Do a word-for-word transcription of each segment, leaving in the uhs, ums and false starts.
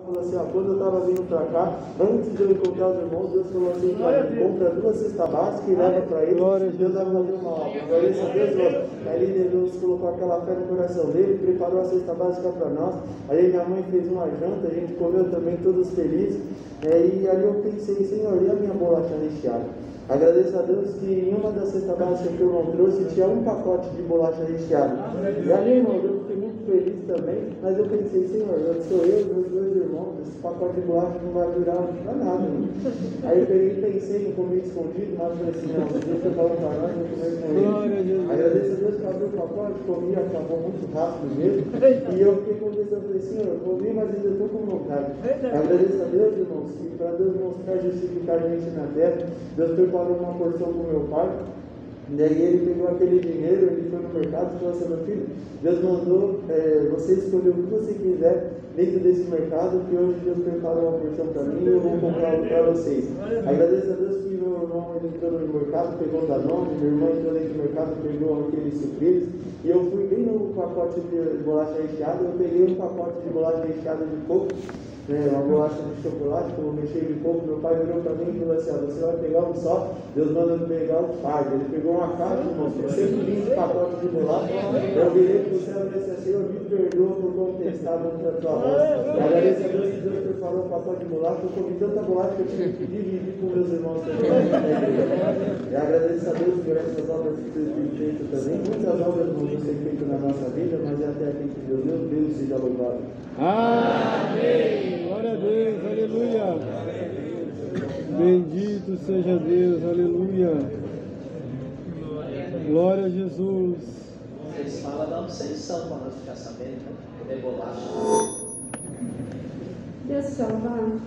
Falou assim, ó, quando eu estava vindo para cá, antes de eu encontrar os irmãos, Deus falou assim, compra duas cestas básicas e leva para ele, glória, Deus vai fazer uma obra. Agradeço a Deus, aí Deus colocou aquela fé no coração dele, preparou a cesta básica para nós, aí minha mãe fez uma janta, a gente comeu também, todos felizes, é, e ali eu pensei, Senhor, e a minha bolacha recheada? Agradeço a Deus que em uma das cestas básicas que o irmão trouxe tinha um pacote de bolacha recheada. E ali, irmão, eu fiquei muito feliz também, mas eu pensei, Senhor, eu sou eu e meus dois irmãos, esse pacote de bolacha não vai durar pra nada. Né? Aí eu peguei e pensei em comer escondido, mas eu falei assim, não, deixa eu falar para nós, vou comer escondido. Agradeço a Deus que abriu o pacote, comi, acabou muito rápido mesmo. E eu fiquei conversando, falei, Senhor, eu comi, mas ainda estou com vontade. Agradeço a Deus, irmãos, que para Deus mostrar justificadamente na terra, Deus preparou uma porção para o meu pai. Daí ele pegou aquele dinheiro, ele foi no mercado e falou assim, meu filho, Deus mandou é, você escolher o que você quiser dentro desse mercado, que hoje Deus preparou uma porção para mim e eu vou comprar para vocês. Agradeço a Deus que meu irmão ele entrou no mercado, pegou o Danone, meu irmão entrou dentro do mercado, pegou aqueles sucrilhos, e eu fui bem no pacote de bolacha recheada, eu peguei um pacote de bolacha recheada de coco, É, uma bolacha de chocolate, com um recheio de coco. Meu pai virou para mim e falou assim, ó, você vai pegar um só, Deus manda eu pegar um fardo. Ele pegou uma caixa, mostrou cento e vinte pacotes de bolacha. Eu virei para o céu e disse assim, eu me perdoo por contestar contra a tua voz. E agradeço a Deus que Deus preparou um pacote de bolacha. Eu comi tanta bolacha que eu tive que dividir com meus irmãos também. E agradeço a Deus por essas obras que Deus tem feito também. Muitas obras vão ser feitas na nossa vida, mas é até aqui que Deus, meu Deus, seja louvado. Amém. Glória a Deus, aleluia. Bendito seja Deus, aleluia. Glória a Jesus. Vocês falam da obsessão para nós ficar sabendo, né? Comer bolacha. Deus te louvado.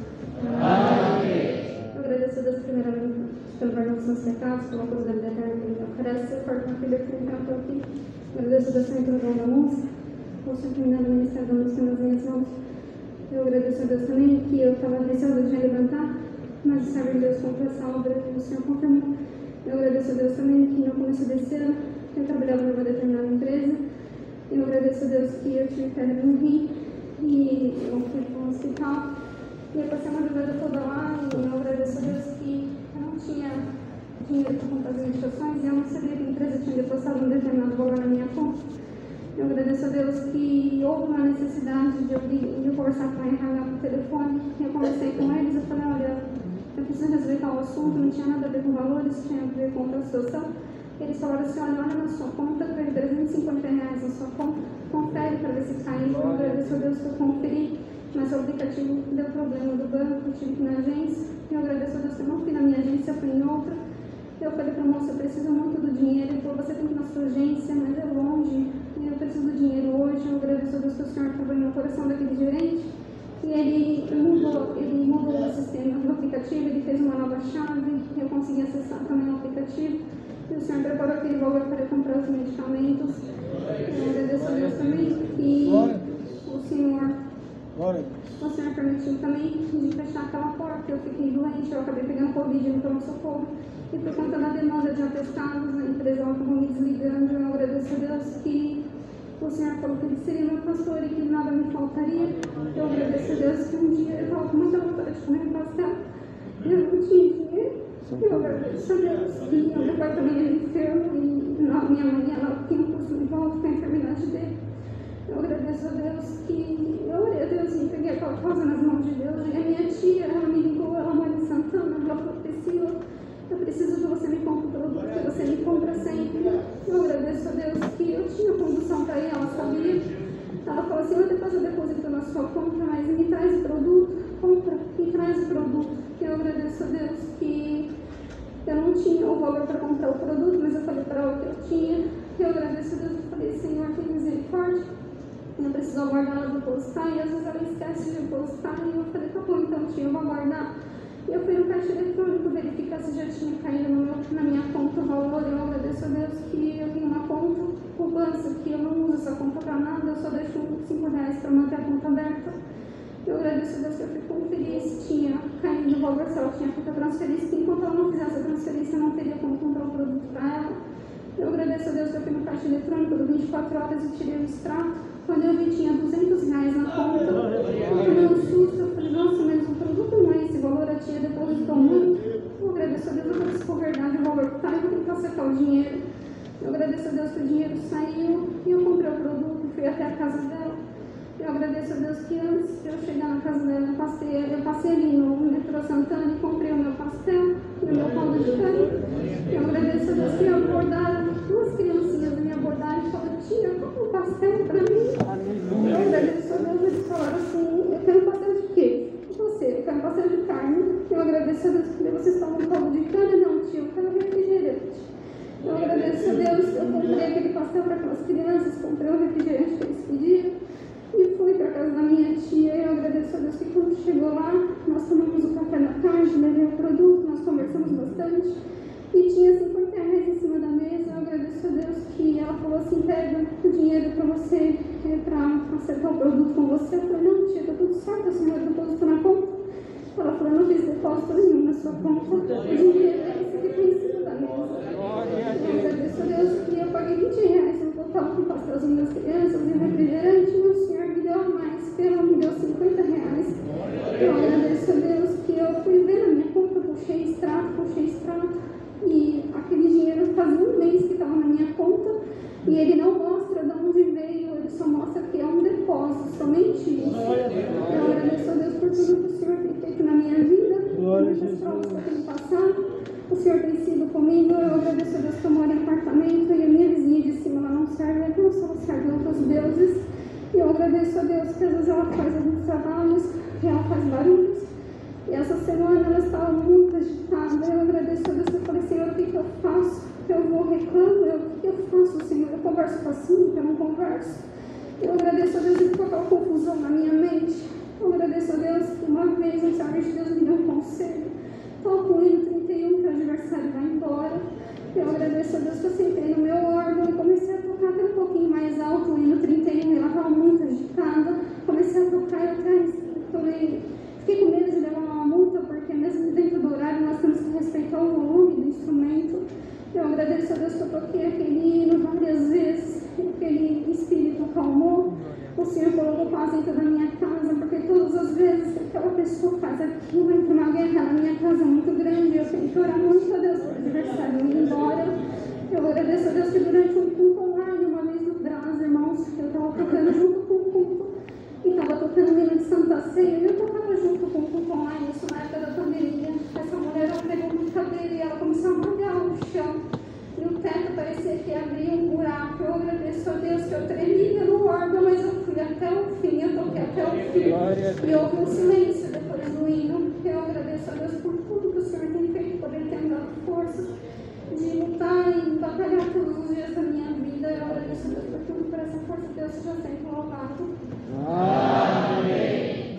Amém. Eu agradeço a Deus primeiramente pelo perdão dos meus pecados, pela coisa da vida eterna que Ele oferece. Seu corpo, meu filho, que me encantou aqui. Eu agradeço a Deus também pelo dom da música. O Senhor que me dá no ministério da música nas minhas mãos. Eu agradeço a Deus também que eu estava receosa de levantar, mas o Senhor Deus comprou essa obra e o Senhor confirmou. Eu agradeço a Deus também que no começo desse ano eu trabalhava numa determinada empresa. Eu agradeço a Deus que eu tive pedra no rim e eu fui para um hospital. E eu passei a madrugada toda lá e eu agradeço a Deus que eu não tinha dinheiro para comprar as medicações e eu não sabia que a empresa tinha depositado um determinado valor na minha conta. Eu agradeço a Deus que houve uma necessidade de eu, de eu conversar com a R H por telefone. Eu conversei com eles, eu falei, olha, eu preciso resolver tal assunto, não tinha nada a ver com valores, tinha a ver com outra situação. Eles falaram assim, olha, olha na sua conta, tem trezentos e cinquenta reais na sua conta, confere para ver se caiu. Eu agradeço a Deus que eu conferi, mas o aplicativo deu problema do banco, eu tive que ir na agência. Eu agradeço a Deus que eu não fui na minha agência, eu fui em outra. Eu falei para a moça, eu preciso muito do dinheiro. Ele falou, você tem que ir na sua agência, mas é longe. Eu preciso do dinheiro hoje. Eu agradeço a Deus que o Senhor trabalhou no coração daquele gerente. E ele mudou, ele mudou o sistema do aplicativo, ele fez uma nova chave. Eu consegui acessar também o aplicativo. E o Senhor preparou aquele valor para eu comprar os medicamentos. Eu agradeço a Deus também. E o Senhor, o Senhor permitiu também de fechar aquela porta. Eu fiquei doente, eu acabei pegando Covid no pronto-socorro. E por conta da demanda de atestados, a empresa acabou me desligando. Eu agradeço a Deus que o Senhor falou que Ele seria meu pastor e que nada me faltaria. Eu agradeço a Deus que um dia eu estava com muita vontade de comer um pastel e eu não tinha dinheiro. Eu agradeço a Deus que o meu pai também era enfermo e a minha mãe ela tinha um curso de volta com a enfermidade dele. Eu agradeço a Deus que eu orei a Deus e peguei aquela causa nas mãos de Deus. E a minha tia, ela me ligou, ela mora em Santana, ela falou, Priscila, eu preciso que você me compre o produto, que você me compra sempre. Eu agradeço a Deus que eu tinha condução para ir, ela sabia. Ela falou assim, eu vou depois eu deposito na sua conta, mas me traz o produto, compra e traz o produto. Eu agradeço a Deus que eu não tinha o valor para comprar o produto, mas eu falei para ela que eu tinha. Eu agradeço a Deus e falei, Senhor, tem misericórdia. Eu preciso aguardar ela depositar, e às vezes ela esquece de depositar, e eu falei, tá bom, então tia, eu vou aguardar. E eu fui no caixa eletrônico verificar se já tinha caído no meu, na minha conta o valor. Eu agradeço a Deus que eu tenho uma conta poupança, que eu não uso essa conta para nada, eu só deixo cinco reais para manter a conta aberta. Eu agradeço a Deus que eu fui conferir se tinha caído o valor, se ela tinha feito a transferência, que enquanto ela não fizesse a transferência, eu não teria como comprar o produto para ela. Eu agradeço a Deus que eu fui no caixa eletrônico do vinte e quatro horas e tirei o extrato. Quando eu vi, tinha duzentos reais na conta. Eu tomei um susto. dinheiro. Eu agradeço a Deus que o dinheiro saiu e eu comprei o produto, fui até a casa dela. Eu agradeço a Deus que antes de eu chegar na casa dela, eu passei, eu passei ali no metrô Santana e comprei o meu pastel e o meu caldo de cana. Eu agradeço a Deus que me abordaram, duas criancinhas me abordaram e falaram: tia, compra um pastel para mim. Eu agradeço a Deus, eles falaram assim: eu quero um pastel de queijo. E você? Eu quero um pastel de carne. Eu agradeço a Deus que vocês tomam caldo de cana. Não, tio, eu quero refrigerante. Eu agradeço a Deus que eu comprei aquele pastel para aquelas crianças, comprei o refrigerante que eles pediram e fui para a casa da minha tia. Eu agradeço a Deus que quando chegou lá, nós tomamos o café da tarde, levei o produto, nós conversamos bastante e tinha cinquenta reais em cima da mesa. Eu agradeço a Deus que ela falou assim: pega o dinheiro para você, é, para acertar o produto com você. Eu falei: não, tia, está tudo certo, a senhora depositou na conta? Ela falou: eu não fiz depósito nenhum na sua conta, o dinheiro é esse que tem em cima da mesa. Eu agradeço a Deus que eu paguei vinte reais no total com o pastelzinho das crianças e o refrigerante, e o senhor me deu a mais, pelo me deu cinquenta reais. Eu agradeço a Deus que eu fui ver na minha conta, puxei extrato, puxei extrato, e aquele dinheiro fazia um mês que estava na minha conta, e ele não mostra de onde veio, ele só mostra que é um depósito, somente isso. Eu agradeço a Deus por tudo que o Senhor tem feito na minha vida, por muitas provas que eu tenho passado. O Senhor tem sido comigo. Eu agradeço a Deus que eu moro em apartamento e a minha vizinha de cima ela não serve, ela não só serve outros deuses. E eu agradeço a Deus que às vezes ela faz alguns trabalhos, que ela faz barulhos. E essa semana ela estava muito agitada. Eu agradeço a Deus que eu falei: Senhor, o que, que eu faço? Eu vou reclamo, eu, o que, que eu faço, Senhor? Eu converso com a Cintia, eu não converso. Eu agradeço a Deus que ficou aquela confusão na minha mente. Eu agradeço a Deus que uma vez um servo de Deus me deu um conselho. Toco o hino trinta e um, que o adversário vai embora. Eu agradeço a Deus que eu sentei no meu órgão e comecei a tocar até um pouquinho mais alto o hino trinta e um, ela estava muito agitada. Comecei a tocar e atrás, tomei, fiquei com medo de levar uma multa, porque mesmo dentro do horário nós temos que respeitar o volume do instrumento. Eu agradeço a Deus que eu toquei aquele hino várias vezes, aquele espírito acalmou. O Senhor colocou paz dentro da minha casa, porque todas as vezes que aquela pessoa faz aquilo, entra uma guerra na minha casa muito grande. Eu tenho que orar muito a Deus para o adversário ir embora. Eu agradeço a Deus que durante um culto online, uma vez no Brás, irmãos, eu estava tocando junto com o culto e estava tocando o hino de Santa Ceia, e eu tocava junto com o culto online, isso na época da pandemia. Essa mulher ela pegou uma cadeira e ela começou a molhar o chão. E o teto parecia que abria um buraco. Eu agradeço a Deus que eu tremia no órgão, mas eu fui até o fim, eu toquei até o fim. E houve um silêncio depois do hino. Eu agradeço a Deus por tudo que o Senhor tem feito, por Ele ter me dado forças de lutar e batalhar todos os dias da minha vida. Eu agradeço a Deus por tudo, por essa força. Deus seja sempre louvado. Amém.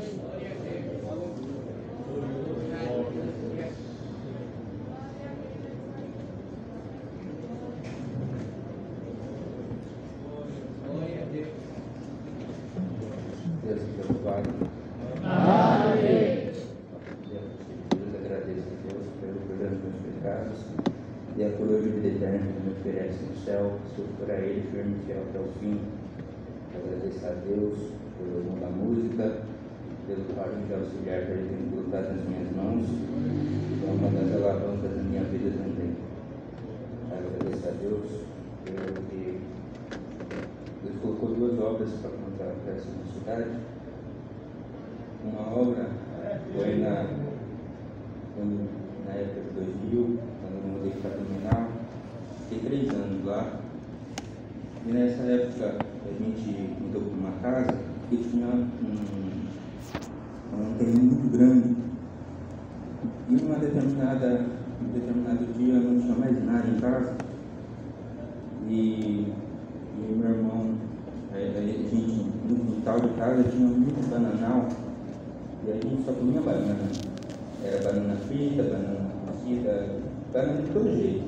Deus te louvado. Amém. Deus agradeço a Deus pelo perdão dos meus pecados e a coroa de vida eterna que me oferece no céu. Sou por a Ele firme e fiel até o fim. Agradeço a Deus pelo dom da música, pelo carinho de auxiliar que Ele tem colocado nas minhas mãos, que é uma das alavancas da minha vida também. Agradeço a Deus pelo que Deus colocou duas obras para contar para essa cidade. Uma obra foi na, quando, na época de dois mil, quando eu mudei para Terminal. Fiquei três anos lá. E nessa época a gente mudou para uma casa que tinha um, um terreno muito grande. E uma determinada, um determinado dia não tinha mais nada em casa. E E meu irmão, a gente, no quintal de casa tinha muito bananal, e a gente só comia banana. Era banana frita, banana cozida, banana de todo jeito.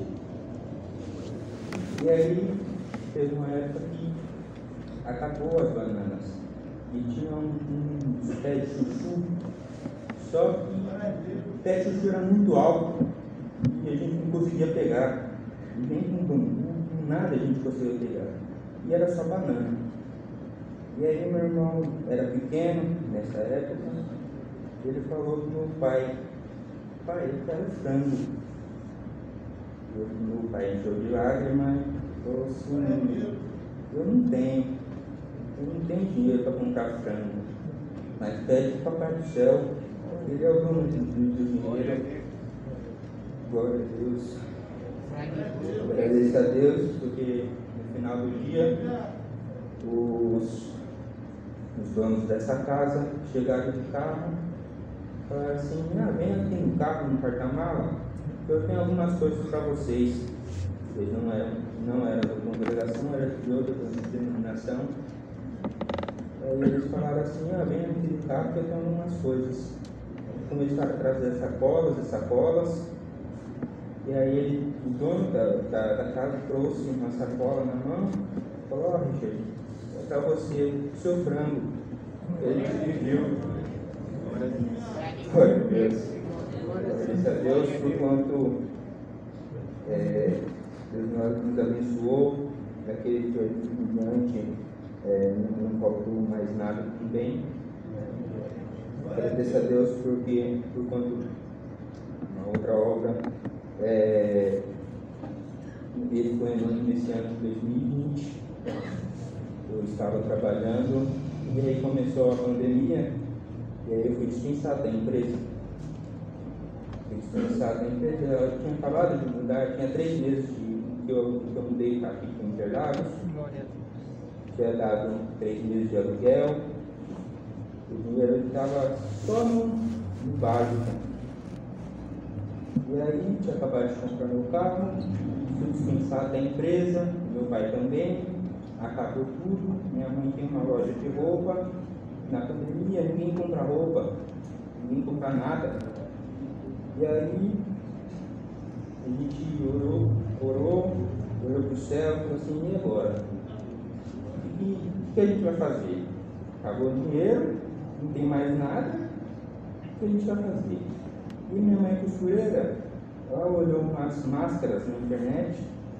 E aí, teve uma época que acabou as bananas, e tinha um, um pé de chuchu, só que o pé de chuchu era muito alto, e a gente não conseguia pegar, nem com, com nada a gente conseguia pegar. E era só banana. E aí meu irmão era pequeno nessa época, ele falou pro meu pai: pai, eu quero frango. eu, meu pai encheu de lágrimas, falou assim, eu não tenho, eu não tenho dinheiro para comprar frango, mas pede para o Papai do Céu, ele é o dono do dinheiro. Glória a Deus. Agradeço a Deus, porque no final do dia os, os donos dessa casa chegaram de carro e falaram assim, ah, vem aqui no carro, no porta-mala, que eu tenho algumas coisas para vocês. Eles não eram, não eram da congregação, eram de outra denominação. Aí eles falaram assim, ah, vem aqui no carro que eu tenho algumas coisas. Começaram a trazer sacolas e sacolas. E aí ele, o dono da, da, da casa trouxe uma sacola na mão e falou, ó, oh, Richard, é para você, o seu frango. Ele pediu. Glória a Deus. Agradeço a Deus por quanto é, Deus nos abençoou, daquele que foi diante, é, não, não faltou mais nada também. Agradeço a Deus porque, por quanto uma outra obra, é, ele foi nesse ano de dois mil e vinte, eu estava trabalhando e aí começou a pandemia e aí eu fui dispensado da empresa. Fui dispensado da empresa, eu tinha acabado de mudar, tinha três meses de, que, eu, que eu mudei aqui para Interlagos, tinha dado três meses de aluguel, o dinheiro estava só no, no básico. E aí, tinha acabado de comprar meu carro, fui dispensado da empresa, meu pai também, acabou tudo. Minha mãe tem uma loja de roupa, na pandemia ninguém compra roupa, ninguém compra nada. E aí, a gente orou, orou, olhou para o céu e falou assim, e agora? O que, que a gente vai fazer? Acabou o dinheiro, não tem mais nada, o que a gente vai fazer? E minha mãe costureira, ela olhou umas máscaras na internet,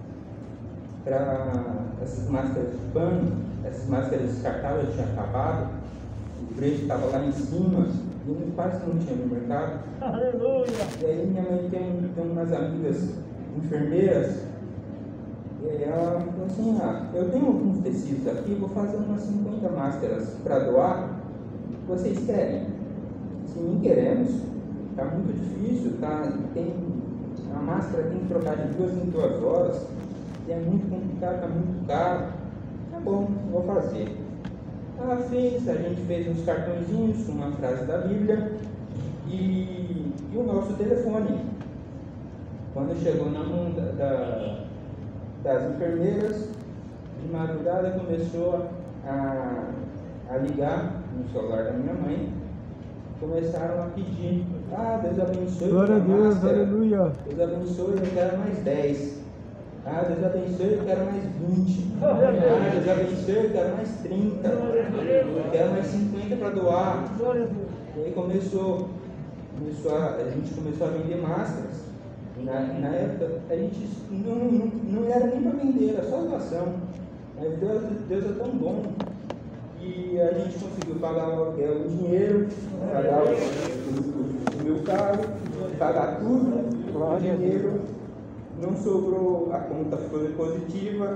para essas máscaras de pano, essas máscaras descartáveis tinham acabado, o preço estava lá em cima, e quase não tinha no mercado. Aleluia! E aí minha mãe tem, tem umas amigas enfermeiras, e aí ela falou assim, ah, eu tenho alguns tecidos aqui, vou fazer umas cinquenta máscaras para doar, vocês querem? Sim, queremos. Está muito difícil, tá? Tem, a máscara tem que trocar de duas em duas horas, e é muito complicado, está muito caro. Tá bom, vou fazer. Ela fez, a gente fez uns cartõezinhos com uma frase da Bíblia e, e o nosso telefone. Quando chegou na mão da, da, das enfermeiras, de madrugada começou a, a ligar no celular da minha mãe. Começaram a pedir, ah, Deus abençoe, glória a Deus, máscara. Aleluia. Deus abençoe, eu quero mais dez. Ah, Deus abençoe, eu quero mais vinte. Ah, Deus abençoe, eu quero mais trinta. Eu quero mais cinquenta para doar. E aí começou, começou a, a gente começou a vender máscaras. Na, na época, a gente não, não, não era nem para vender, era só doação. Mas Deus, Deus é tão bom. E a gente conseguiu pagar o aluguel, o dinheiro, pagar o, o, o meu carro, pagar tudo, o dinheiro, não sobrou, a conta foi positiva,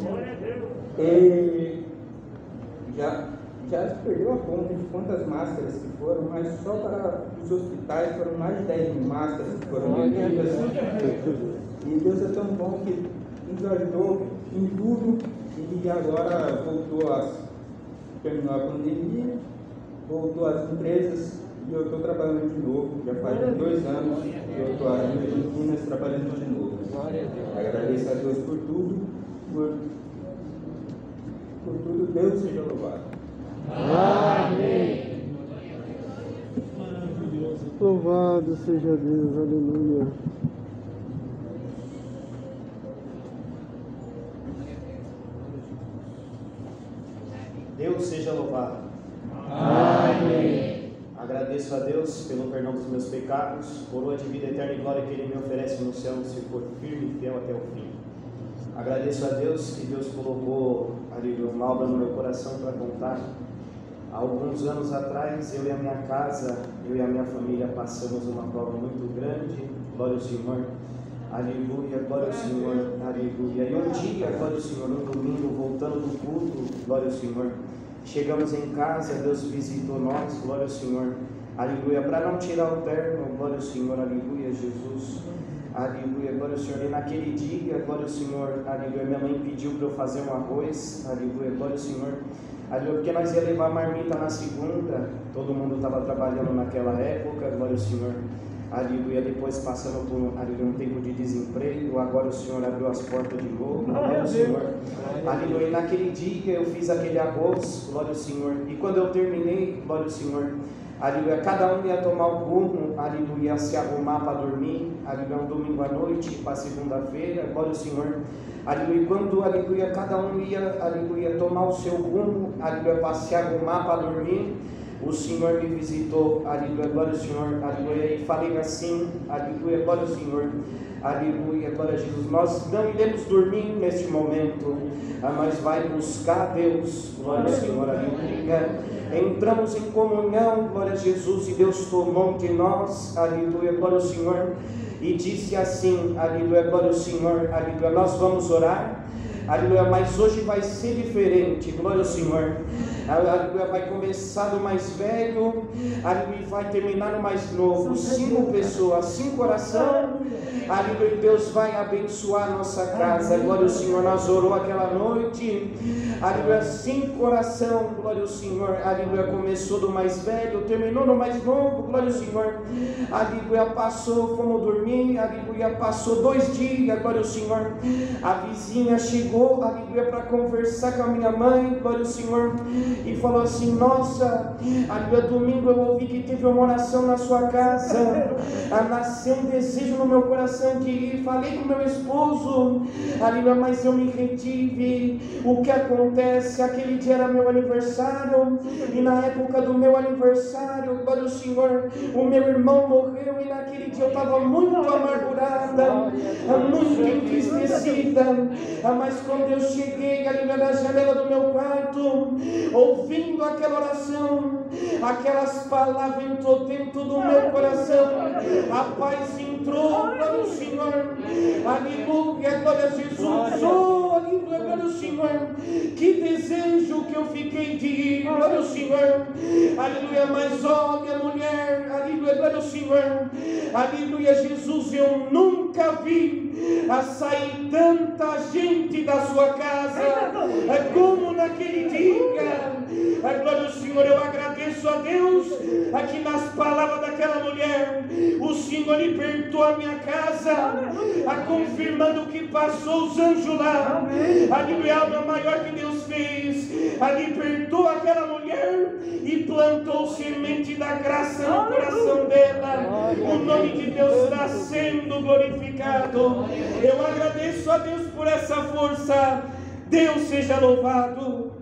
e já, já se perdeu a conta de quantas máscaras que foram, mas só para os hospitais foram mais de dez mil máscaras que foram vendidas. E Deus é tão bom que nos ajudou em tudo, e agora voltou a terminou a pandemia, voltou às empresas e eu estou trabalhando de novo. Já faz dois anos que eu estou aqui em Minas trabalhando de novo. Agradeço a Deus por tudo, por, por tudo, Deus seja louvado. Amém. Louvado seja Deus, aleluia. Deus seja louvado. Amém. Agradeço a Deus pelo perdão dos meus pecados, coroa de vida eterna e glória que Ele me oferece no céu, se for firme e fiel até o fim. Agradeço a Deus que Deus colocou ali uma obra no meu coração para contar. Há alguns anos atrás, eu e a minha casa, eu e a minha família passamos uma prova muito grande, glória ao Senhor. Aleluia, glória ao Senhor, aleluia. E um dia, glória ao Senhor, um domingo, voltando do culto, glória ao Senhor, chegamos em casa, Deus visitou nós, glória ao Senhor, aleluia, para não tirar o terno, glória ao Senhor, aleluia, Jesus, aleluia, glória ao Senhor. E naquele dia, glória ao Senhor, aleluia, minha mãe pediu para eu fazer um arroz, aleluia, glória ao Senhor, aleluia, porque nós ia levar marmita na segunda, todo mundo estava trabalhando naquela época, glória ao Senhor. Aleluia, depois passando por aleluia, um tempo de desemprego, agora o Senhor abriu as portas de novo, glória ao Senhor. Aleluia, e naquele dia eu fiz aquele arroz, glória ao Senhor, e quando eu terminei, glória ao Senhor, aleluia, cada um ia tomar o rumo, aleluia, se arrumar para dormir, aleluia, um domingo à noite, para segunda-feira, glória ao Senhor. Aleluia, quando, aleluia, cada um ia, aleluia, tomar o seu rumo, aleluia, para se arrumar para dormir, o Senhor me visitou, aleluia, glória ao Senhor, aleluia, e falei assim, aleluia, glória ao Senhor, aleluia, glória a Jesus, nós não iremos dormir neste momento, mas vai buscar Deus, glória ao Senhor, aleluia, entramos em comunhão, glória a Jesus, e Deus tomou de nós, aleluia, glória ao Senhor, e disse assim, aleluia, glória ao Senhor, aleluia, nós vamos orar, aleluia, mas hoje vai ser diferente, glória ao Senhor, aleluia, vai começar do mais velho, aleluia, vai terminar no mais novo, cinco pessoas, cinco oração, aleluia, Deus vai abençoar a nossa casa, glória ao Senhor, nós orou aquela noite, aleluia, cinco oração, glória ao Senhor, aleluia, começou do mais velho, terminou no mais novo, glória ao Senhor, aleluia, passou, fomos dormir, aleluia, passou dois dias, glória ao Senhor, a vizinha chegou, aleluia, para conversar com a minha mãe, glória ao Senhor, e falou assim, nossa, aleluia, domingo eu ouvi que teve uma oração na sua casa, nasceu um desejo no meu coração de ir, falei com meu esposo, aleluia, mas eu me retive, o que acontece, aquele dia era meu aniversário, e na época do meu aniversário, glória ao Senhor, o meu irmão morreu, e naquele dia eu estava muito amargurada, muito entristecida, mas quando eu cheguei, aleluia, na janela do meu quarto, ouvindo aquela oração, aquelas palavras entrou dentro do meu coração, a paz entrou, glória ao Senhor, aleluia, glória a Jesus, oh, aleluia, glória ao Senhor, que desejo que eu fiquei de ir, glória ao Senhor, aleluia, mas olha mulher, aleluia, glória ao Senhor, aleluia, Jesus, eu nunca vi a sair tanta gente da sua casa, é como naquele dia, é, glória ao Senhor, eu agradeço a Deus, aqui nas palavras daquela mulher, o Senhor libertou a minha casa, a confirmando que passou os anjos lá, aleluia, a alma maior que Deus fez, a libertou aquela mulher e plantou semente da graça no coração dela, o nome de Deus está sendo glorificado, eu agradeço a Deus por essa força, Deus seja louvado.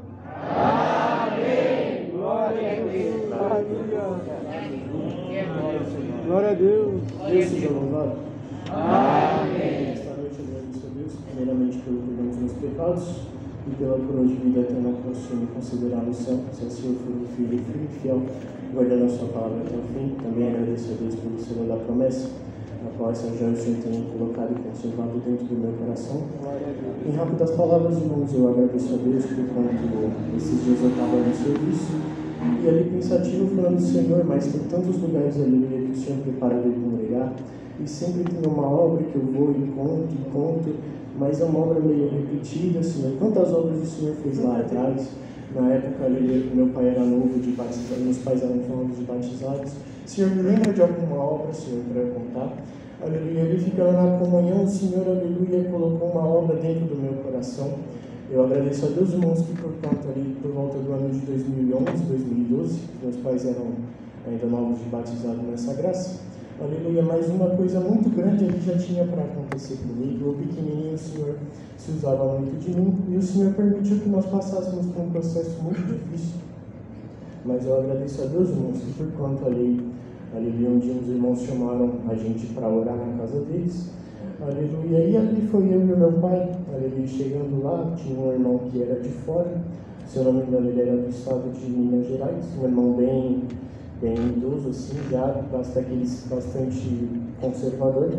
Amém. Glória a Deus. Aleluia. Glória a Deus. Deus seja louvado. Amém. Esta noite eu agradeço a Deus, primeiramente pelo perdão dos meus pecados e pela coroa de vida eterna que o Senhor me considerar no céu, se assim eu for um filho firme e fiel, guardando a sua palavra até o fim. Também agradeço a Deus pelo Senhor da promessa, a qual essa já o Senhor tem colocado e conservado dentro do meu coração. Em rápidas palavras, irmãos, eu agradeço a Deus por quanto esses dias eu estava no serviço e ali pensativo falando, Senhor, mas tem tantos lugares ali que o Senhor preparou para congregar e sempre tem uma obra que eu vou e conto e conto, mas é uma obra meio repetida, Senhor. Quantas obras o Senhor fez lá atrás? Na época ali, meu pai era novo de batizado, meus pais eram novos de batizados. Senhor, me lembra de alguma obra, Senhor, para eu contar? Aleluia, ele ficando na comunhão, o Senhor, aleluia, colocou uma obra dentro do meu coração. Eu agradeço a Deus, irmãos, que por conta ali, por volta do ano de dois mil e onze, dois mil e doze, meus pais eram ainda novos de batizado nessa graça. Aleluia, mas uma coisa muito grande ali já tinha para acontecer comigo. Eu pequenininho, o Senhor se usava muito de mim e o Senhor permitiu que nós passássemos por um processo muito difícil. Mas eu agradeço a Deus, irmãos, que por conta ali, aleluia, um dia os irmãos chamaram a gente para orar na casa deles. Aleluia, e ali foi eu e meu pai, aleluia, chegando lá, tinha um irmão que era de fora, se eu não me engano ele era do estado de Minas Gerais, um irmão bem, bem idoso assim, já bastante, bastante conservador,